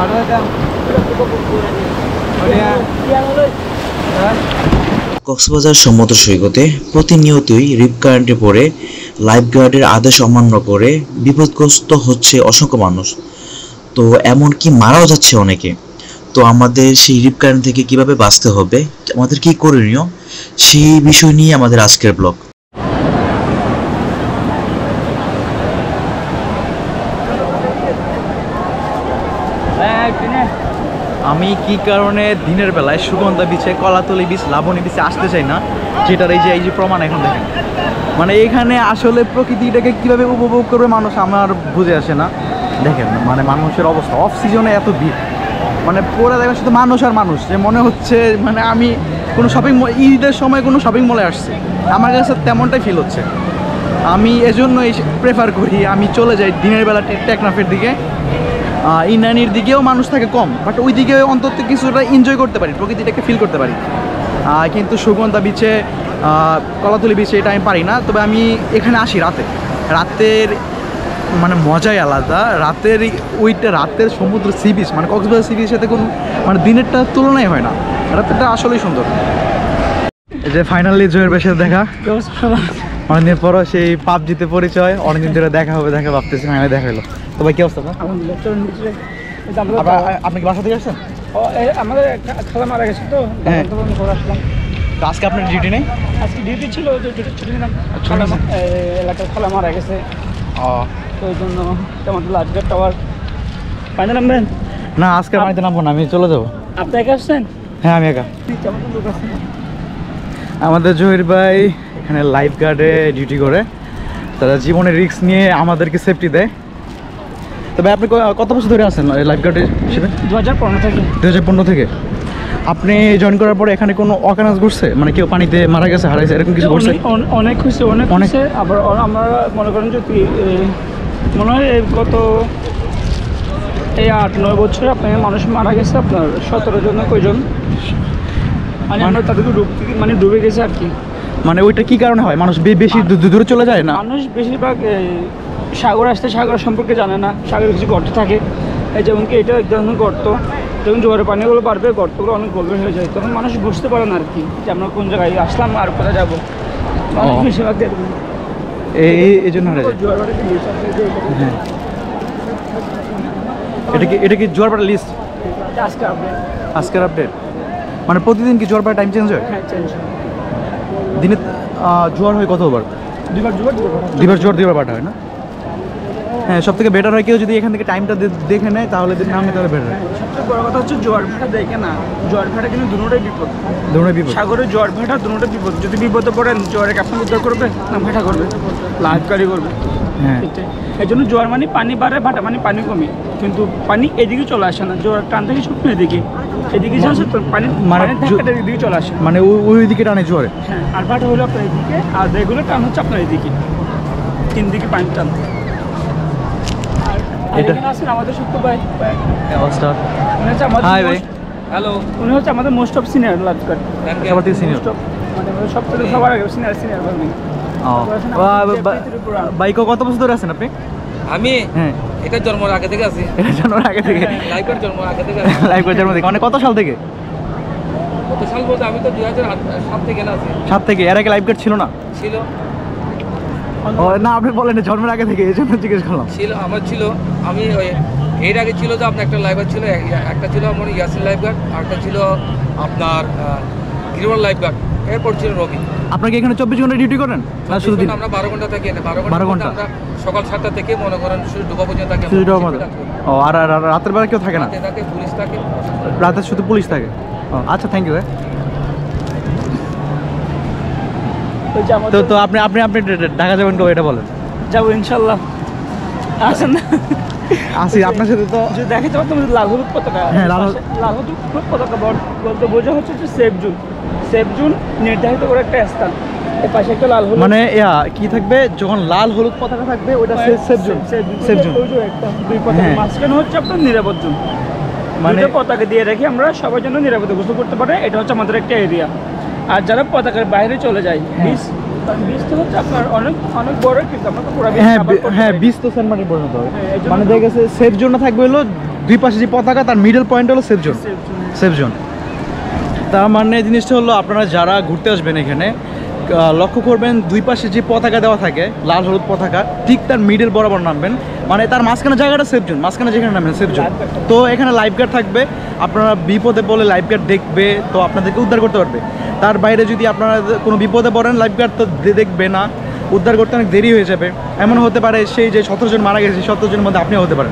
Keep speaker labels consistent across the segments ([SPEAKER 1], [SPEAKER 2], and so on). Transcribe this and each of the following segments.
[SPEAKER 1] কক্সবাজার সমুদ্র সৈকতে প্রতিনিয়তই রিপ কারেন্টে পড়ে লাইফ গার্ডের আদেশ অমান্য করে বিপদগ্রস্ত হচ্ছে অসংখ্য মানুষ। তো এমনকি মারাও যাচ্ছে অনেকে। তো আমাদের সেই রিপ কারেন্ট থেকে কিভাবে বাঁচতে হবে, আমাদের কি করণীয়, সেই বিষয় নিয়ে আমাদের আজকের ব্লগ।
[SPEAKER 2] আমি কি কারণে দিনের বেলায় সুগন্ধা বিচে, কলাতলি বিচ, লাবণী বিচে আসতে চাই না, যেটার এই যে প্রমাণ এখন দেখেন। মানে এখানে আসলে প্রকৃতিটাকে কিভাবে উপভোগ করবে মানুষ আমার বুঝে আসে না। দেখেন মানে মানুষের অবস্থা, অফ সিজনে এত ভিড়, মানে পুরো দেখেন শুধু মানুষ আর মানুষ, যে মনে হচ্ছে মানে আমি কোনো শপিং মল, ঈদের সময় কোনো শপিং মলে আসছি, আমার কাছে তেমনটাই ফিল হচ্ছে। আমি এজন্যই প্রেফার করি আমি চলে যাই দিনের বেলা টেকনাফের দিকে। ইন্দ্রাণীর দিকেও মানুষ থাকে কম, বাট ওই দিকে অন্তত কিছুটা এনজয় করতে পারি, প্রকৃতিটাকে ফিল করতে পারি। কিন্তু সুগন্ধা বিচে, কলাতলি বিচে এটা আমি পারি না। তবে আমি এখানে আসি রাতের মানে মজাই আলাদা। রাতের সমুদ্র সি বিচ, মানে কক্সবাজার সি বিচের সাথে কোনো মানে দিনেরটা তুলনাই হয় না। রাতেরটা আসলেই সুন্দর। এই যে ফাইনালি জয়ের বেশে দেখা, অনেকদিন পরও সেই পাবজিতে পরিচয়, অনেকদিন ধরে দেখা ভাবতেছি, ফাইনালি দেখা হলো। তো ভাই কি অবস্থা? আপনি কি বাসা থেকে আসছেন?
[SPEAKER 3] আমাদের খালা মারা গেছে, তো আসলাম।
[SPEAKER 2] আজকে আপনার ডিউটি নেই?
[SPEAKER 3] আজকে ডিউটি ছিল, ছুটি নিলাম। এলাকার খালা মারা গেছে, তো ওই জন্য আমাদের লাইফগার্ড টাওয়ার পানি নামবেন
[SPEAKER 2] না। আজকে পানিতে নামবো না, আমি চলে যাবো।
[SPEAKER 3] আপনি একা আসছেন?
[SPEAKER 2] হ্যাঁ আমি একা। আমাদের জহির ভাই এখানে লাইফ গার্ডে ডিউটি করে, তারা জীবনের রিস্ক নিয়ে আমাদেরকে সেফটি দেয়। তবে আপনি কত বছর ধরে আছেন লাইফ গার্ডে হিসেবে?
[SPEAKER 3] 2015 থেকে।
[SPEAKER 2] 2015 থেকে আপনি জয়েন করার পরে এখানে কোনো অকারেন্স ঘটছে, মানে কেউ পানিতে মারা গেছে, হারাইছে, এরকম কিছু ঘটছে?
[SPEAKER 3] অনেক হয়েছে, অনেক। আবার আমরা মনে করেন যে মনে হয় গত এই 8-9 বছরে আপনার মানুষ মারা গেছে আপনার 17 জন কয়জন, মানে আমরা তাদেরকে ডুবে গেছে আর কি।
[SPEAKER 2] মানে ওইটা কি কারণে হয়? মানুষ বেশি দূরে চলে যায় না?
[SPEAKER 3] মানুষ বেশিরভাগ সাগর আসতে সাগর সম্পর্কে জানে না, সাগরে কিছু গর্ত থাকে, যেমন কি এটা এক ধরনের গর্ত। যখন জোয়ারের পানিগুলো বাড়বে, গর্তগুলো অনেক গভীর হয়ে যায়, তখন মানুষ বুঝতে পারে না আর কি যে আমরা কোন জায়গায় আসলাম আর কোথায় যাবো। মানুষ বেশিরভাগ
[SPEAKER 2] এই জন্য এটা কি জোয়ারপাড়া লিস্ট? আজকের আপডেট মানে প্রতিদিন কি জোয়ারপাড়া টাইম চেঞ্জ হয়?
[SPEAKER 3] হ্যাঁ, চেঞ্জ হয়।
[SPEAKER 2] দিনে জোয়ার হয় কতবার? দুইবার জোয়ার পাঠা হয় না? হ্যাঁ, সব থেকে বেটার হয় কেউ যদি এখান থেকে টাইমটা দেখে নেয় তাহলে নামে তাহলে বেটার হয়।
[SPEAKER 3] সবচেয়ে বড় কথা হচ্ছে জোয়ার ভাটা দেখে না, জোয়ার ভাটা কিন্তু দুটোটাই বিপদ। সাগরে জোয়ার ভাটা দুটোটাই বিপদ। যদি বিপদে পড়েন, জোয়ারে আপনার উদ্ধার করবে না ভাটা করবে, লাইফগার্ডই করবে। হ্যাঁ, এই জন্য জোয়ার মানে পানি বাড়ে, ভাটা মানে পানি কমে, কিন্তু পানি এদিকে চলে আসে না। জোয়ার টান থেকে শুকনো এদিকে পানি মানে এদিকে চলে আসে,
[SPEAKER 2] মানে ওই দিকে টানে জোয়ারে।
[SPEAKER 3] হ্যাঁ, আর ভাটা হলো আপনার এদিকে, আর রেগুলার টান হচ্ছে আপনার এদিকে, তিন দিকে পানি টান। আমাদের সত্য ভাই, হ্যালো, উনি হচ্ছে আমাদের মোস্ট অফ সিনিয়র লাইফগার্ড, সবার আগে সিনিয়র
[SPEAKER 2] বাইক। কত বছর ধরে আছেন আপনি?
[SPEAKER 4] আমি এটা জন্মের আগে থেকে আছি।
[SPEAKER 2] এটা জন্মের আগে থেকে?
[SPEAKER 4] লাইফগার্ড জন্মের আগে থেকে।
[SPEAKER 2] লাইফগার্ড জন্ম থেকে মানে কত সাল থেকে?
[SPEAKER 4] কত সাল বলতে আমি তো 2007 থেকে আছি।
[SPEAKER 2] 7 থেকে? এর আগে লাইফগার্ড ছিল না?
[SPEAKER 4] ছিল।
[SPEAKER 2] ও না, আপনি বলেন জন্মের আগে থেকে, এই জন্য জিজ্ঞেস করলাম।
[SPEAKER 4] ছিল, আমার ছিল। আমি এর আগে ছিল যে আপনার একটা লাইফগার্ড ছিল, একটা ছিল আমার ইয়াসিন লাইফগার্ড, আর একটা ছিল আপনার গিরিবাল লাইফগার্ড, এরপর ছিল রবি।
[SPEAKER 2] আপনাকে এখানে 24 ঘন্টা ডিউটি করেন না শুধু দিন?
[SPEAKER 4] আমরা 12 ঘন্টা থাকি। 12 ঘন্টা আমরা সকাল 7টা থেকে মনে করেন শুধু ডুবা পর্যন্ত থাকি।
[SPEAKER 2] ও, আর রাতের বেলা কেউ থাকে না?
[SPEAKER 4] থাকে পুলিশ থাকে,
[SPEAKER 2] রাতে শুধু পুলিশ থাকে। ও আচ্ছা, থ্যাংক ইউ। তো আপনি ঢাকা যাবেন কবে এটা বলেন?
[SPEAKER 3] যাবো ইনশাল্লাহ। আসেন না?
[SPEAKER 2] আসি আপনার সাথে। তো
[SPEAKER 3] দেখে যাবো তোমাদের লাল হলুদ পতাকা।
[SPEAKER 2] হ্যাঁ, লাল
[SPEAKER 3] হলুদ পতাকা বলতে বোঝা হচ্ছে যে সেফ জোন নির্ধারিত করে একটা স্থান, এর পাশে একটা লাল হলুদ
[SPEAKER 2] মানে কি থাকবে, যখন লাল হলুদ পতাকা থাকবে ওটা সেফ জোন।
[SPEAKER 3] একটা দুই পতাকা মাঝখানে হচ্ছে আপনার নিরাপদ জোন। মানে পতাকা দিয়ে রেখে আমরা সবার জন্য নিরাপদে গোসল করতে পারে, এটা হচ্ছে আমাদের একটা এরিয়া। আর যারা পতাকার বাইরে চলে যায়, বীজটা হচ্ছে আপনার অনেক বড়, কিন্তু আমরা তো পুরো
[SPEAKER 2] হ্যাঁ বীজ তো সেন্ট মার্টিন পর্যন্ত হবে। মানে দেখা গেছে সেফ জোন থাকবে হলো দুই পাশে যে পতাকা তার মিডল পয়েন্ট হলো সেফ জোন। সেফ জোন তার মানে জিনিসটা হলো আপনারা যারা ঘুরতে আসবেন এখানে লক্ষ্য করবেন দুই পাশে যে পতাকা দেওয়া থাকে লাল হলুদ পতাকা ঠিক তার মিডল বরাবর নামবেন, মানে তার মাঝখানে জায়গাটা সেফ জোন, মাঝখানে যেখানে নামবেন সেফ জোন। তো এখানে লাইফ গার্ড থাকবে, আপনারা বিপদে বলে লাইফ গার্ড দেখবে, তো আপনাদেরকে উদ্ধার করতে পারবে। তার বাইরে যদি আপনারা কোনো বিপদে পড়েন লাইফ গার্ড তো দেখবে না, উদ্ধার করতে অনেক দেরি হয়ে যাবে। এমন হতে পারে সেই যে 17 জন মারা গেছে 17 জনের মধ্যে আপনিও হতে পারেন।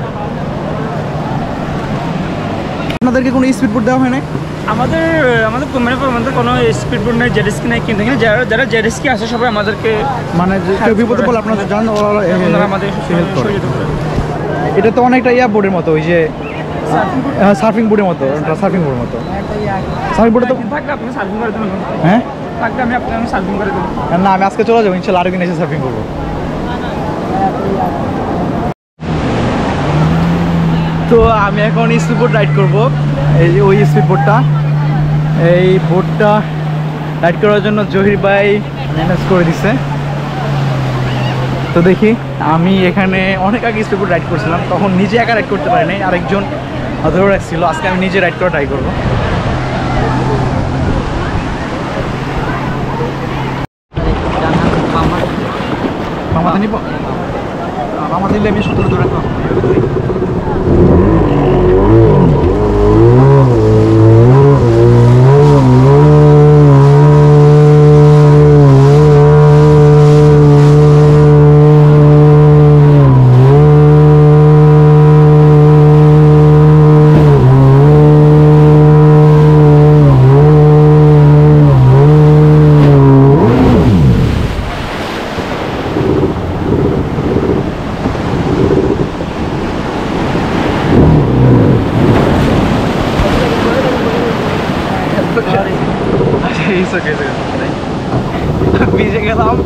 [SPEAKER 2] আপনাদেরকে কোনো স্পিড বোট দেওয়া হয় না?
[SPEAKER 3] আমাদের আমাদের কোনো স্পিড বোট নেই, জেট স্কি নেই, কিন্তু এখানে যারা জেট স্কি আসে সবাই আমাদেরকে
[SPEAKER 2] মানে কেউ বিপদে পড়লে আপনারা জানেন
[SPEAKER 3] আমাদের
[SPEAKER 2] হেল্প করে। এটা তো অনেকটা বোর্ডের মতো, ওই যে সার্ফিং বোর্ডের মতো, সার্ফিং বোর্ডের মতো। সার্ফিং বোর্ডে তো
[SPEAKER 3] থাকলে আপনি সার্ফিং করে দেবেন।
[SPEAKER 2] হ্যাঁ
[SPEAKER 3] থাকলে আমি আপনাকে সার্ফিং করে দেবো।
[SPEAKER 2] না, আমি আজকে চলে যাবো ইনশাল্লাহ, আরো দিন এসে সার্ফিং করবো। তো আমি এখন স্পিড বোট রাইড করবো, এই যে ওই স্পিড বোটটা। এই বোটটা রাইড করার জন্য জহির ভাই ম্যানেজ করে দিছে। তো দেখি, আমি এখানে অনেক আগে স্পিড বোট রাইড করছিলাম, তখন নিজে একা রাইড করতে পারি নাই, আরেকজন ধরে রাখছিল। আজকে আমি নিজে রাইড করা ট্রাই করবো। মামাতে নিব, মামা দিলে আমি সতেরো ধরে রাখবো। ভিজে গেলাম।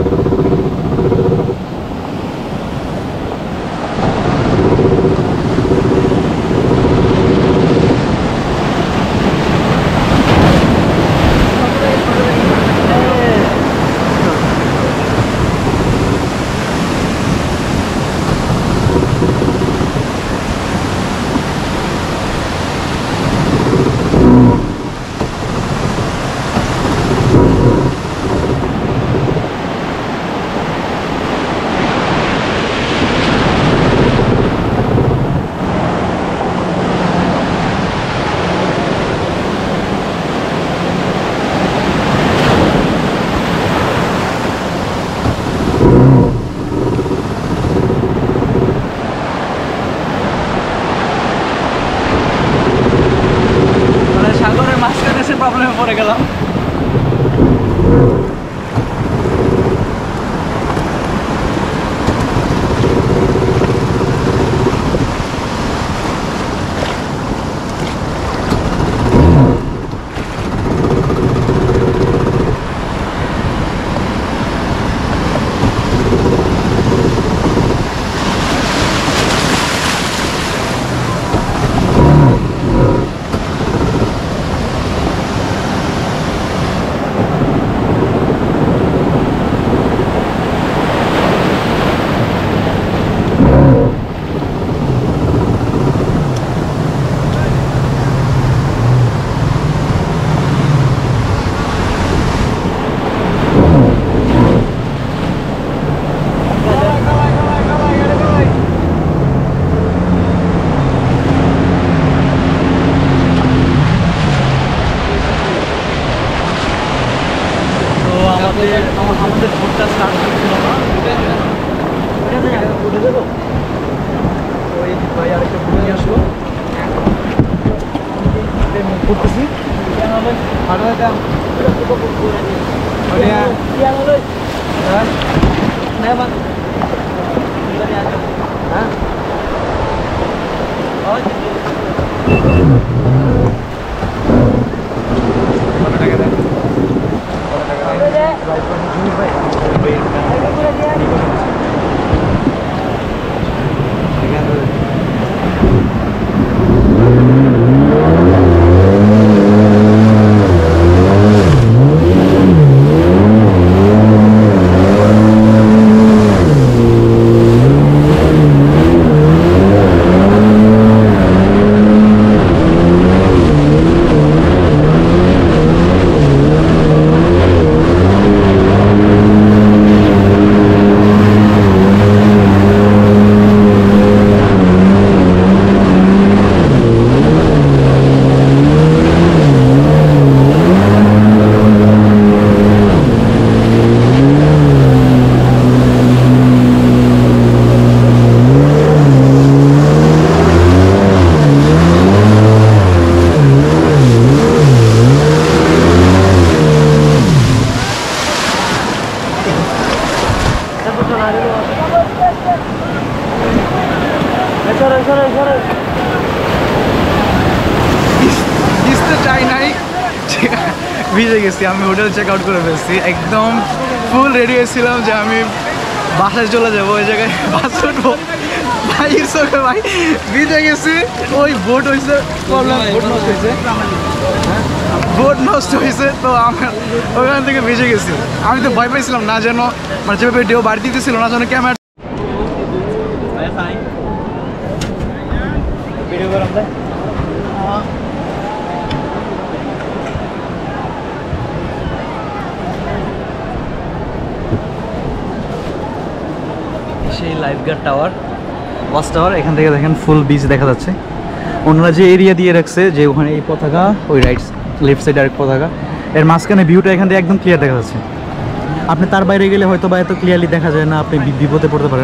[SPEAKER 2] প্রবলেমে পড়ে গেলাম। আমাদের ভোটটা স্টার্ট হচ্ছিল না, উঠে দেবো ওই ভাই আরেকটা ভোট নিয়ে আসবো, করতেছি ভিজে গেছি। আমি হোটেল চেক আউট করে ফেলছি, একদম ফুল রেডি হয়েছিলাম যে আমি বাসায় চলে যাবো, ওই জায়গায় বাস উঠবো। ভাই চোখে ভাই ভিজে গেছি। ওই বোট হয়েছে প্রবলেম, বোট নষ্ট হয়েছে তো আমার ওখান থেকে ভিজে গেছি। আমি তো ভয় পাইছিলাম না যেন মানে যেভাবে ঢেউ বাড়ি দিতেছিল না যেন ক্যামেরা সেই লাইফগার্ড টাওয়ার, ওয়াচ টাওয়ার। এখান থেকে দেখেন ফুল বিচ দেখা যাচ্ছে। ওনারা যে এরিয়া দিয়ে রাখছে যে ওখানে এই পতাকা, ওই রাইট লেফট সাইডে আরেক পতাকা, এর মাঝখানে ভিউটা এখান থেকে একদম ক্লিয়ার দেখা যাচ্ছে। আপনি তার বাইরে গেলে হয়তো বা এত ক্লিয়ারলি দেখা যায় না, আপনি বিপদে পড়তে পারেন।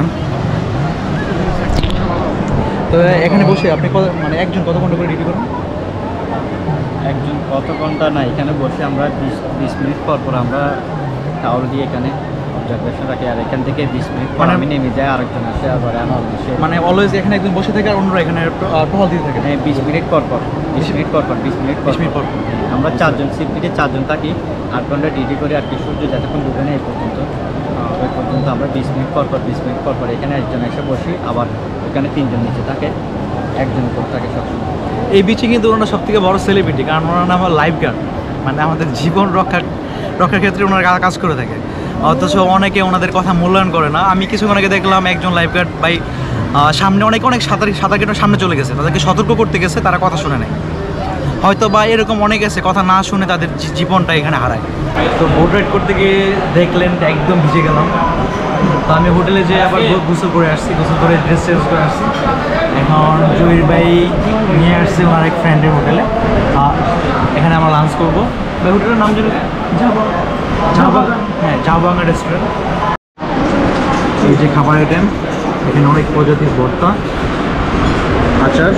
[SPEAKER 2] তো এখানে বসে আপনি মানে একজন কত ঘন্টা করে ডিউটি করেন?
[SPEAKER 5] একজন কত ঘন্টা না, এখানে বসে আমরা 20 মিনিট পর পর আমরা টাওয়ার দিয়ে এখানে অবজারভেশন রাখি। আর এখান থেকে 20 মিনিট পর আমি নেমে যাই, আরেকজন আসে আবার
[SPEAKER 2] মানে অলওয়েজ এখানে একজন বসে থাকে আর অন্যরা এখানে টহল দিতে থাকে।
[SPEAKER 5] হ্যাঁ, 20 মিনিট পর পর 20 মিনিট পর পর 20 মিনিট 20 মিনিট পর পর আমরা 4জন শিফটে 4জন থাকি, 8 ঘন্টা ডিউটি করি। আর কি সূর্য যতক্ষণ ডুবে না এই পর্যন্ত, ওই পর্যন্ত আমরা 20 মিনিট পর পর 20 মিনিট পর পর এখানে একজন এসে বসি। আবার এখানে 3জন নিচে থাকে, একজন উপর থাকে সবসময়।
[SPEAKER 2] এই বিচে কিন্তু ওনারা সব থেকে বড় সেলিব্রিটি, কারণ ওনার নাম লাইফ গার্ড, মানে আমাদের জীবন রক্ষার ক্ষেত্রে ওনারা কাজ করে থাকে। অথচ অনেকে ওনাদের কথা মূল্যায়ন করে না। আমি কিছুক্ষণ আগে দেখলাম একজন লাইফ গার্ড ভাই সামনে অনেক সাঁতার কেটে সামনে চলে গেছে, তাদেরকে সতর্ক করতে গেছে, তারা কথা শুনে নেয়। হয়তো বা এরকম অনেক আছে কথা না শুনে তাদের জীবনটা এখানে হারায়। তো বোট রাইড করতে গিয়ে দেখলেন একদম ভিজে গেলাম। তো আমি হোটেলে যেয়ে আবার গোসল করে আসছি, গোসল করে ড্রেস চেঞ্জ করে আসছি। এখন জহির ভাই নিয়ে আসছে ওনার এক ফ্রেন্ডের হোটেলে, এখানে আমরা লাঞ্চ করবো। ভাই হোটেলের নাম জানি হ্যাঁ, ঝাউবাঙ্গা রেস্টুরেন্ট। এই যে খাবার আইটেম, এখানে অনেক প্রজাতির ভর্তা, আচার,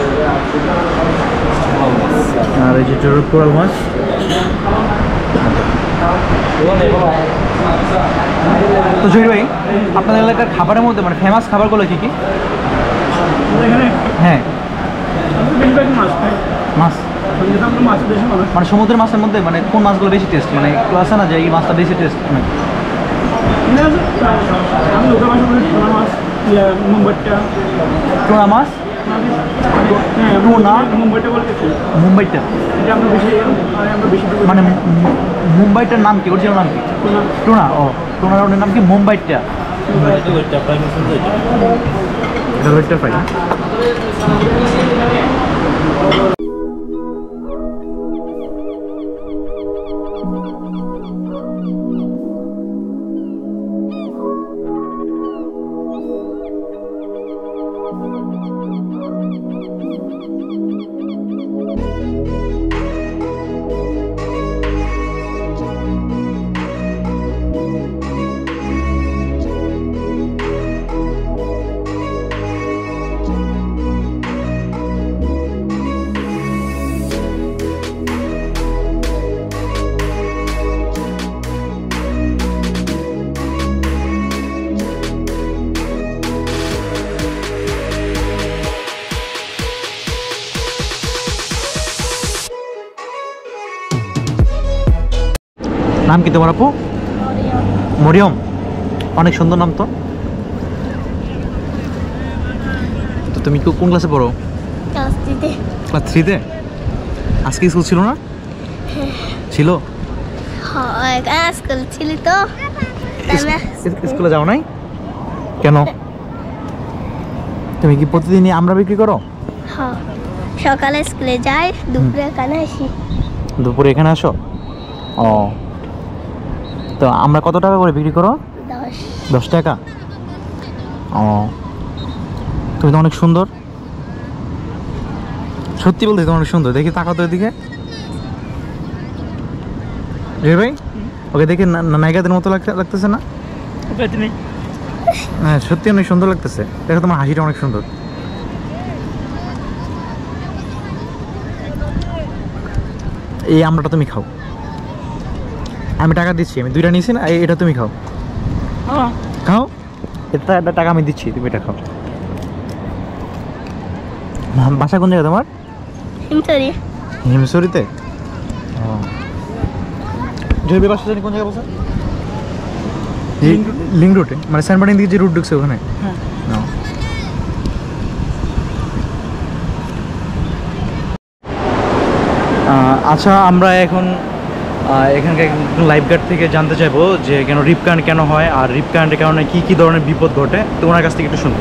[SPEAKER 2] আর এই যে কোরাল মাছ। তো জহির ভাই, আপনাদের এলাকার খাবারের মধ্যে মানে ফেমাস খাবারগুলো কী কী? হ্যাঁ, মাছ মানে সমুদ্রের মাছের মধ্যে মানে কোন মাছগুলো বেশি টেস্ট, মানে একটু আছে না যে এই মাছটা বেশি টেস্ট? মানে টুনা মাছ, টুনা মুম্বাইটা, মানে মুম্বাইটার নাম কি, অরিজিনাল নাম কি? টুনা। ও, টুনার ওটার নাম কি মুম্বাইটা? ফ্রাই। নাম কি তোমার আপু? মরিয়ম, অনেক সুন্দর নাম তো। তো তুমি কোন ক্লাসে পড়ো? ক্লাস 3-তে। আজকে স্কুল ছিল না? ছিল।
[SPEAKER 6] স্কুল ছিল তো,
[SPEAKER 2] স্কুলে যাও নাই কেন? তুমি কি প্রতিদিনই আমরা বিক্রি করো?
[SPEAKER 6] সকালে স্কুলে যাই, দুপুরে এখানে আসি।
[SPEAKER 2] দুপুরে এখানে আসো? ও, তো আমরা কত টাকা করে বিক্রি করো? 10 টাকা। ও, তুমি তো অনেক সুন্দর, সত্যি বলতে তুমি অনেক সুন্দর। দেখি তাকাও তো এদিকে। রে ভাই, ওকে দেখে নায়িকাদের মতো লাগতেছে না? হ্যাঁ, সত্যি অনেক সুন্দর লাগতেছে। দেখো তোমার হাসিটা অনেক সুন্দর। এই আমরাটা তুমি খাও, আমি টাকা দিচ্ছি, আমি 2টা নিয়েছি না, এটা তুমি খাও। খাও, এটা টাকা আমি দিচ্ছি, তুমি এটা খাও। বাসা কোন জায়গা তোমার?
[SPEAKER 6] হিমছড়ি।
[SPEAKER 2] হিমছড়িতে? জয়বে বাসা জানি কোন জায়গায় বলছে? লিঙ্ক রুটে, মানে সেন্ট মার্টিন দিকে যে রুট ঢুকছে ওখানে।
[SPEAKER 3] হ্যাঁ।
[SPEAKER 2] আচ্ছা, আমরা এখন এখানকার লাইফ গার্ড থেকে জানতে চাইবো যে কেন রিপ কারেন্ট কেন হয়, আর রিপ কারেন্টের কারণে কী কী ধরনের বিপদ ঘটে, তো ওনার কাছ থেকে একটু শুনবো।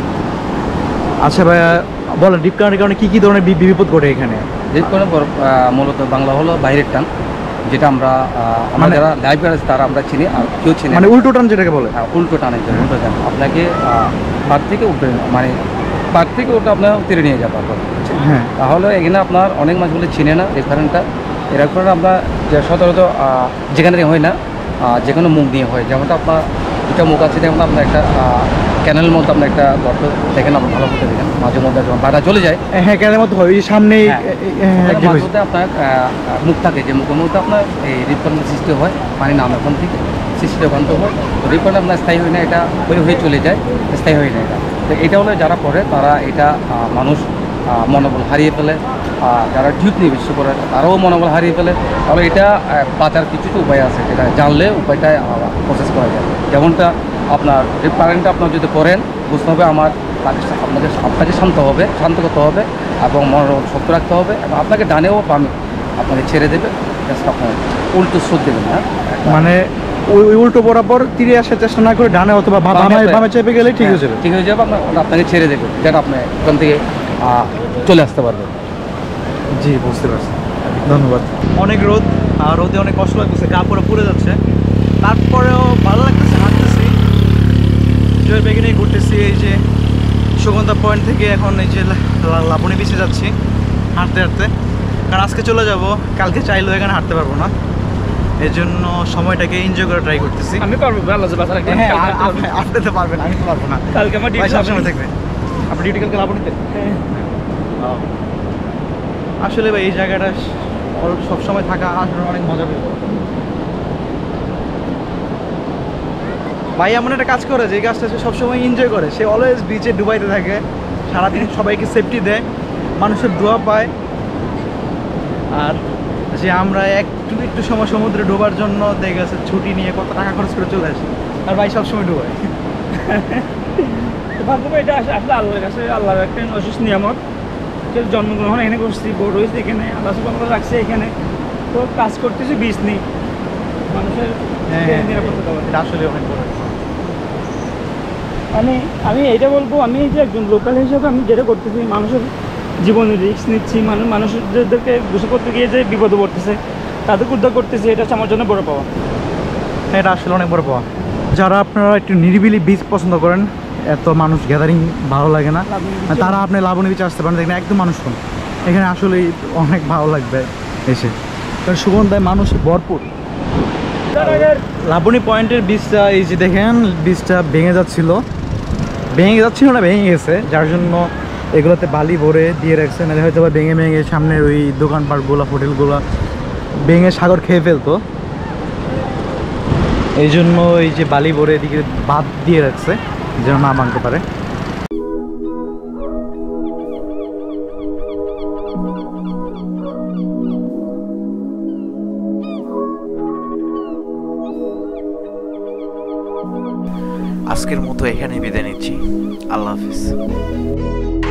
[SPEAKER 2] আচ্ছা ভাইয়া বলেন, রিপ কারেন্টের কারণে কী কী ধরনের বিপদ ঘটে এখানে?
[SPEAKER 4] রিপ কারেন্ট মূলত বাংলা হলো বাইরের টান, যেটা আমরা যারা লাইফ গার্ড আছে তারা আমরা চিনি, আর কেউ চিনি
[SPEAKER 2] মানে উল্টো টান যেটাকে বলে।
[SPEAKER 4] উল্টো টানের জন্য উল্টো টান আপনাকে পার থেকে উঠবে, মানে পার থেকে ওটা আপনার উত্তরে নিয়ে যাবে।
[SPEAKER 2] হ্যাঁ,
[SPEAKER 4] তাহলে এখানে আপনার অনেক মাছগুলো চিনে না রিপ কারেন্টটা। এর কারণে আপনার যে সচরাচর যেখানে হয় না, যে কোনো মুখ দিয়ে হয়, যেমনটা আপনার দুটা মুখ আছে, যেমন আপনার একটা ক্যানেলের মধ্যে আপনার একটা গর্ত দেখেন, আপনার ভালো করতে দেখেন, মাঝে মধ্যে যখন বাটা চলে যায়।
[SPEAKER 2] হ্যাঁ, ক্যানেলের মতো হয়, সামনেই
[SPEAKER 4] মধ্যে আপনার মুখ থাকে, যে মুখের মধ্যে আপনার এই রিপ কারেন্ট সৃষ্টি হয়, পানি নামে ওখান থেকে সৃষ্টি ওখান হয়। তো রিপ কারেন্ট আপনার স্থায়ী হয় না, এটা হয়ে চলে যায়, স্থায়ী হয় না এটা। তো এটা হলে যারা করে তারা এটা মানুষ মনোবল হারিয়ে ফেলে, যারা ডিউটি নিয়ে বিশ্ব করে তারাও মনোবল হারিয়ে ফেলে। তাহলে এটা বাঁচার কিছু উপায় আছে, যেটা জানলে উপায়টা প্রসেস করা যায়। যেমনটা আপনার রিপ কারেন্টটা আপনার যদি করেন, বুঝতে হবে আপনাকে শান্ত করতে হবে এবং মনোবল শক্ত রাখতে হবে, এবং আপনাকে ডানেও বামে আপনাকে ছেড়ে দেবে, আপনার উল্টো স্রোত দেবেন না,
[SPEAKER 2] মানে ওই উল্টো বরাবর তীরে আসার চেষ্টা না করে ডানে অথবা বামে চেপে গেলে ঠিক হয়ে যাবে।
[SPEAKER 4] ঠিক হয়ে যাবে, আপনাকে ছেড়ে দেবে, যেটা আপনি ওখান থেকে চলে আসতে পারবেন।
[SPEAKER 2] জি, বুঝতে পারছি, ধন্যবাদ। অনেক রোদ, আর রোদে অনেক কষ্ট লাগতেছে, গা পুরো যাচ্ছে, তারপরেও ভালো লাগতেছে, হাঁটতেছি, জয়ের ব্যাগে নিয়ে ঘুরতেছি। এই যে সুগন্ধা পয়েন্ট থেকে এখন এই যে লাবণী বিচে যাচ্ছি হাঁটতে হাঁটতে, কারণ আজকে চলে যাব, কালকে চাইলেও এখানে হাঁটতে পারবো না, এই জন্য সময়টাকে এনজয় করে ট্রাই করতেছি।
[SPEAKER 3] আমি পারবো,
[SPEAKER 2] হ্যাঁ, আপনি তো পারবেন, আমি তো পারবো না।
[SPEAKER 3] কালকে আমার ডিউটি
[SPEAKER 2] সবসময় থাকবে। আপনি ডিউটি কালকে লাবণীতে? আসলে ভাই এই জায়গাটা সবসময় থাকা আসলে অনেক মজা পেল। ভাই এমন একটা কাজ করে যে কাজটা সে সবসময় এনজয় করে, সে অলওয়েজ বিচে ডুবাইতে থাকে, সারাদিন সবাইকে সেফটি দেয়, মানুষের দোয়া পায়, আর যে আমরা একটু সময় সমুদ্রে ডোবার জন্য দেখে গেছে ছুটি নিয়ে কত টাকা খরচ করে চলে আসি, আর ভাই সবসময় ডুবায়।
[SPEAKER 3] ভাগ্য এটা আসলে আল্লাহর কাছে, আল্লাহর একটা অশেষ নিয়ামত। জন্মগ্রহণ এখানে করছি, বড় হয়েছে এখানে, আল্লাহ সুবহানাহু রাখছে এখানে, তো কাজ করতেছি বিচ নেই, মানুষের নিরাপত্তা দেওয়া।
[SPEAKER 2] এটা আসলে অনেক বড়।
[SPEAKER 3] আমি এইটা বলবো, আমি যে একজন লোকাল হিসাবে আমি যেটা করতেছি, মানুষের জীবনের রিস্ক নিচ্ছি, মানুষদেরকে গোসল করতে গিয়ে যে বিপদে পড়তেছে তাদেরকে উদ্ধার করতেছি, এটা হচ্ছে আমার জন্য বড় পাওয়া।
[SPEAKER 2] এটা আসলে অনেক বড় পাওয়া। যারা আপনারা একটু নিরিবিলি বিচ পছন্দ করেন, এত মানুষ গ্যাদারিং ভালো লাগে না, তারা আপনি লাবণী বিচে আসতে পারেন, দেখবেন একদম মানুষ কম, এখানে আসলেই অনেক ভালো লাগবে এসে, কারণ সুগন্ধায় মানুষ ভরপুর। লাবণী পয়েন্টের বীজটা এই যে দেখেন, বীজটা ভেঙে যাচ্ছিল না, ভেঙে গেছে, যার জন্য এগুলোতে বালি ভরে দিয়ে রাখছে, নাহলে হয়তো বা ভেঙে সামনের ওই দোকানপাটগুলো, হোটেলগুলো ভেঙে সাগর খেয়ে ফেলতো, এই জন্য এই যে বালি ভরে এদিকে বাঁধ দিয়ে রাখছে যেন না ভাঙতে পারে।
[SPEAKER 1] আজকের মতো এখানে বিদায় নিচ্ছি, আল্লাহ হাফিজ।